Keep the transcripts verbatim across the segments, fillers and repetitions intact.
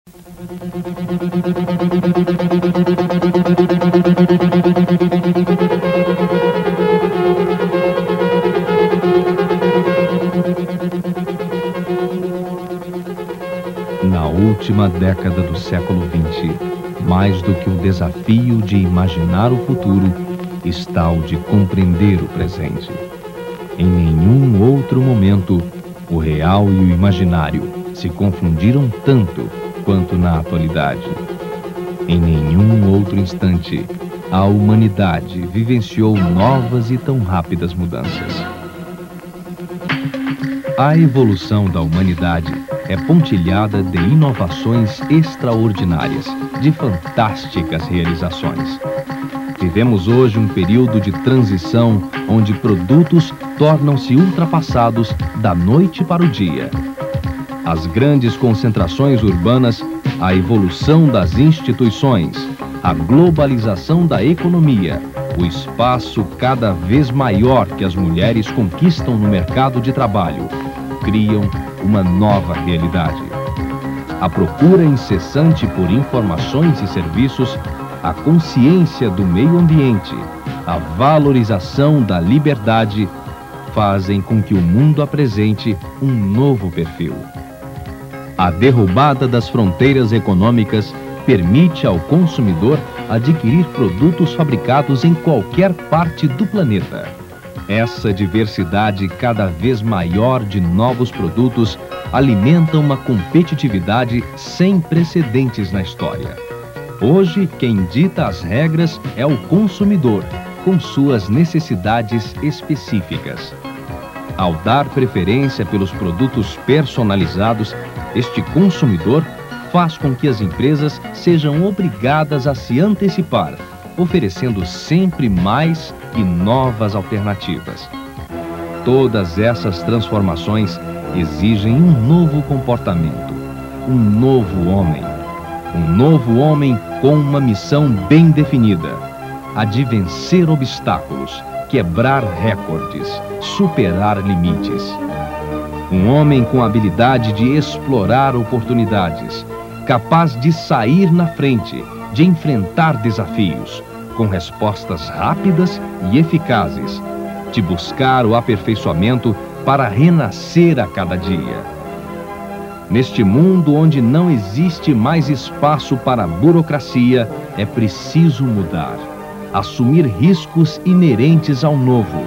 Na última década do século vinte, mais do que o desafio de imaginar o futuro, está o de compreender o presente. Em nenhum outro momento, o real e o imaginário se confundiram tanto quanto na atualidade. Em nenhum outro instante, a humanidade vivenciou novas e tão rápidas mudanças. A evolução da humanidade é pontilhada de inovações extraordinárias, de fantásticas realizações. Vivemos hoje um período de transição onde produtos tornam-se ultrapassados da noite para o dia. As grandes concentrações urbanas, a evolução das instituições, a globalização da economia, o espaço cada vez maior que as mulheres conquistam no mercado de trabalho, criam uma nova realidade. A procura incessante por informações e serviços, a consciência do meio ambiente, a valorização da liberdade, fazem com que o mundo apresente um novo perfil. A derrubada das fronteiras econômicas permite ao consumidor adquirir produtos fabricados em qualquer parte do planeta. Essa diversidade cada vez maior de novos produtos alimenta uma competitividade sem precedentes na história. Hoje, quem dita as regras é o consumidor, com suas necessidades específicas. Ao dar preferência pelos produtos personalizados, este consumidor faz com que as empresas sejam obrigadas a se antecipar, oferecendo sempre mais e novas alternativas. Todas essas transformações exigem um novo comportamento, um novo homem. Um novo homem com uma missão bem definida, a de vencer obstáculos, quebrar recordes, superar limites. Um homem com a habilidade de explorar oportunidades, capaz de sair na frente, de enfrentar desafios, com respostas rápidas e eficazes, de buscar o aperfeiçoamento para renascer a cada dia. Neste mundo onde não existe mais espaço para a burocracia, é preciso mudar, assumir riscos inerentes ao novo.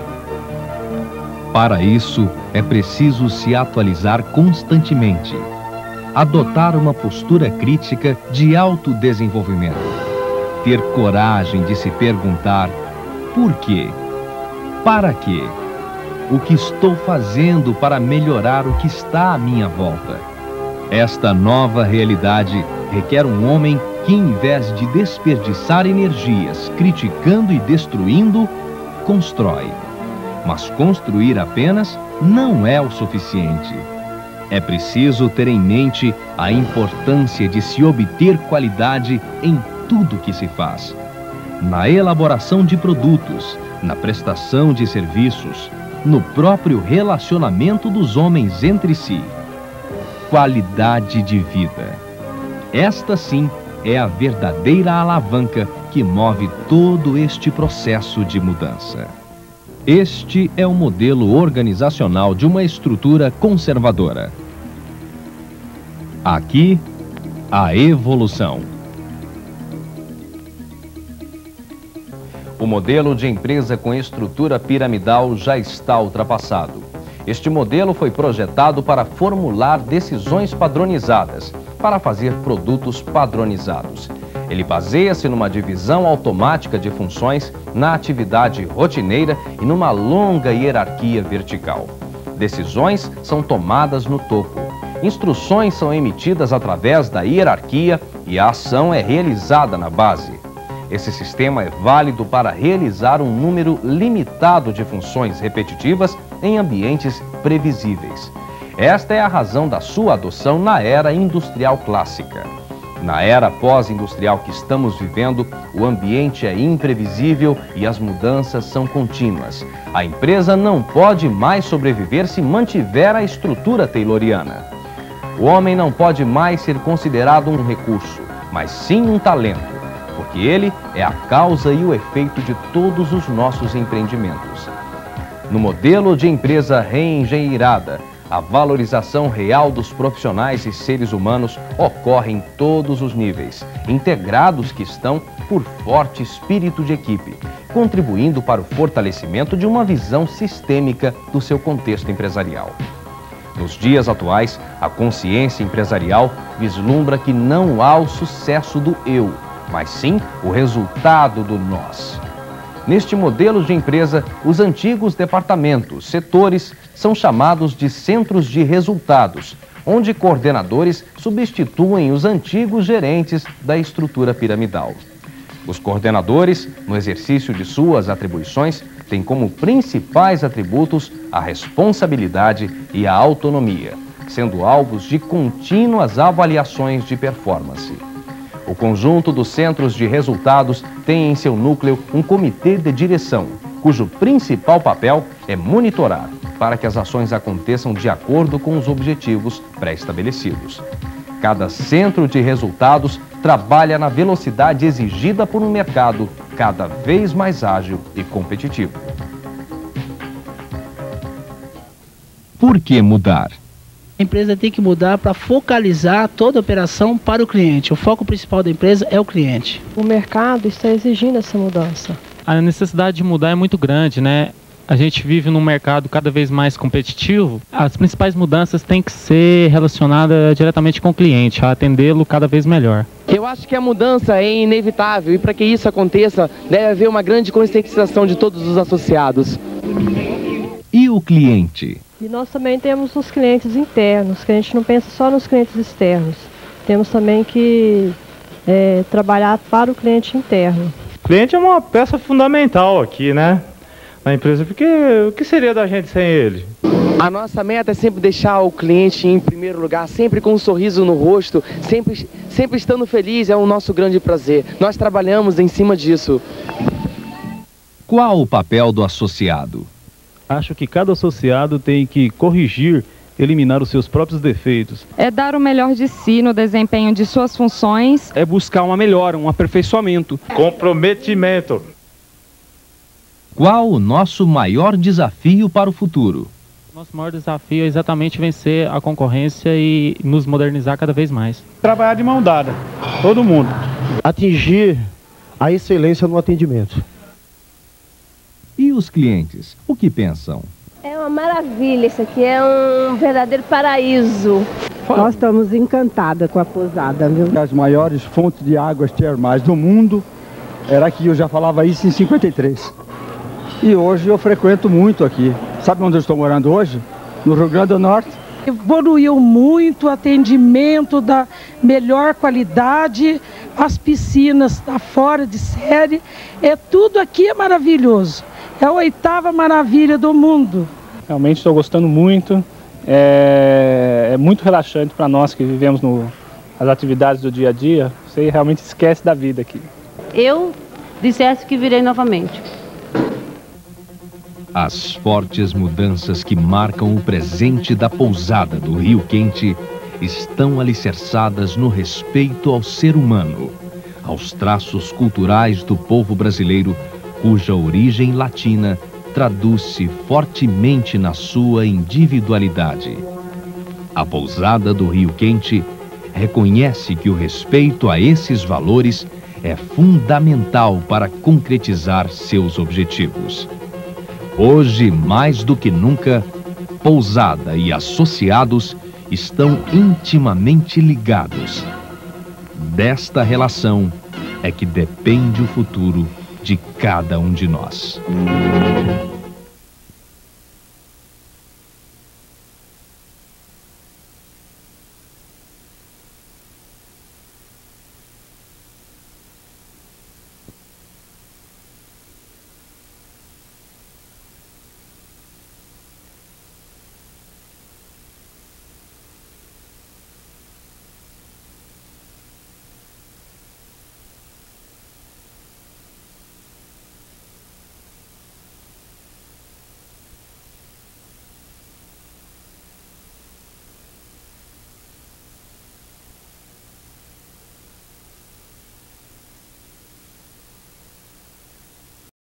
Para isso, é preciso se atualizar constantemente, adotar uma postura crítica de autodesenvolvimento, ter coragem de se perguntar por quê, para quê, o que estou fazendo para melhorar o que está à minha volta. Esta nova realidade requer um homem que, em vez de desperdiçar energias criticando e destruindo, constrói. Mas construir apenas não é o suficiente. É preciso ter em mente a importância de se obter qualidade em tudo que se faz. Na elaboração de produtos, na prestação de serviços, no próprio relacionamento dos homens entre si. Qualidade de vida. Esta sim é a verdadeira alavanca que move todo este processo de mudança. Este é o modelo organizacional de uma estrutura conservadora. Aqui, a evolução. O modelo de empresa com estrutura piramidal já está ultrapassado. Este modelo foi projetado para formular decisões padronizadas, para fazer produtos padronizados. Ele baseia-se numa divisão automática de funções, na atividade rotineira e numa longa hierarquia vertical. Decisões são tomadas no topo, instruções são emitidas através da hierarquia e a ação é realizada na base. Esse sistema é válido para realizar um número limitado de funções repetitivas em ambientes previsíveis. Esta é a razão da sua adoção na era industrial clássica. Na era pós-industrial que estamos vivendo, o ambiente é imprevisível e as mudanças são contínuas. A empresa não pode mais sobreviver se mantiver a estrutura tayloriana. o homem não pode mais ser considerado um recurso, mas sim um talento, porque ele é a causa e o efeito de todos os nossos empreendimentos. No modelo de empresa reengenheirada, a valorização real dos profissionais e seres humanos ocorre em todos os níveis, integrados que estão por forte espírito de equipe, contribuindo para o fortalecimento de uma visão sistêmica do seu contexto empresarial. Nos dias atuais, a consciência empresarial vislumbra que não há o sucesso do eu, mas sim o resultado do nós. Neste modelo de empresa, os antigos departamentos, setores, são chamados de centros de resultados, onde coordenadores substituem os antigos gerentes da estrutura piramidal. Os coordenadores, no exercício de suas atribuições, têm como principais atributos a responsabilidade e a autonomia, sendo alvos de contínuas avaliações de performance. O conjunto dos centros de resultados tem em seu núcleo um comitê de direção, cujo principal papel é monitorar para que as ações aconteçam de acordo com os objetivos pré-estabelecidos. Cada centro de resultados trabalha na velocidade exigida por um mercado cada vez mais ágil e competitivo. Por que mudar? A empresa tem que mudar para focalizar toda a operação para o cliente. O foco principal da empresa é o cliente. O mercado está exigindo essa mudança. A necessidade de mudar é muito grande, né? A gente vive num mercado cada vez mais competitivo. As principais mudanças têm que ser relacionadas diretamente com o cliente, a atendê-lo cada vez melhor. Eu acho que a mudança é inevitável e para que isso aconteça, deve haver uma grande conscientização de todos os associados. E o cliente? E nós também temos os clientes internos, que a gente não pensa só nos clientes externos. Temos também que é, trabalhar para o cliente interno. O cliente é uma peça fundamental aqui, né, na empresa, porque o que seria da gente sem ele? A nossa meta é sempre deixar o cliente em primeiro lugar, sempre com um sorriso no rosto, sempre, sempre estando feliz, é o nosso grande prazer. Nós trabalhamos em cima disso. Qual o papel do associado? Acho que cada associado tem que corrigir, eliminar os seus próprios defeitos. É dar o melhor de si no desempenho de suas funções. É buscar uma melhora, um aperfeiçoamento. Comprometimento. Qual o nosso maior desafio para o futuro? Nosso maior desafio é exatamente vencer a concorrência e nos modernizar cada vez mais. Trabalhar de mão dada, todo mundo. Atingir a excelência no atendimento. E os clientes, o que pensam? É uma maravilha, isso aqui é um verdadeiro paraíso. Nós estamos encantadas com a pousada, viu? As maiores fontes de águas termais do mundo era aqui, eu já falava isso em cinquenta e três. E hoje eu frequento muito aqui. Sabe onde eu estou morando hoje? No Rio Grande do Norte. Evoluiu muito o atendimento da melhor qualidade, as piscinas está fora de série, é, tudo aqui é maravilhoso. É a oitava maravilha do mundo. Realmente estou gostando muito, é, é muito relaxante para nós que vivemos no, as atividades do dia a dia, você realmente esquece da vida aqui. Eu dissesse que virei novamente. As fortes mudanças que marcam o presente da pousada do Rio Quente estão alicerçadas no respeito ao ser humano, aos traços culturais do povo brasileiro, cuja origem latina traduz-se fortemente na sua individualidade. A pousada do Rio Quente reconhece que o respeito a esses valores é fundamental para concretizar seus objetivos. Hoje, mais do que nunca, pousada e associados estão intimamente ligados. Desta relação é que depende o futuro de cada um de nós.